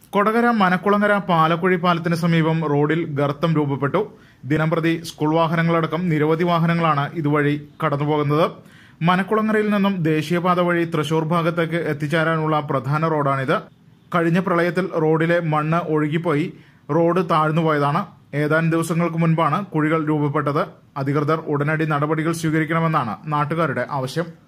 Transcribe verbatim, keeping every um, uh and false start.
കൊടകര മനക്കുളങ്ങര പാലക്കുഴി പാലത്തിന് സമീപം റോഡിൽ ഗർത്തം രൂപപ്പെട്ടു. ദിനംപ്രതി സ്കൂൾ വാഹനങ്ങളടക്കം നിരവധി വാഹനങ്ങളാണ് ഇതുവഴി കടന്നുപോകുന്നത്. മനക്കുളങ്ങരയിൽ നിന്നും ദേശീയപാത വഴി തൃശൂർ ഭാഗത്തേക്ക് എത്തിച്ചേരാനുള്ള പ്രധാന റോഡാണിത്. കഴിഞ്ഞ പ്രളയത്തിൽ റോഡിലെ മണ്ണ് ഒഴുകിപ്പോയി റോഡ് താഴ്ന്നുപോയതാണ്. ഏതാനും ദിവസങ്ങൾക്ക് മുൻപാണ് കുഴികൾ രൂപപ്പെട്ടത്. അധികൃതർ ഉടനടി നടപടികൾ സ്വീകരിക്കണമെന്നാണ് നാട്ടുകാരുടെ ആവശ്യം.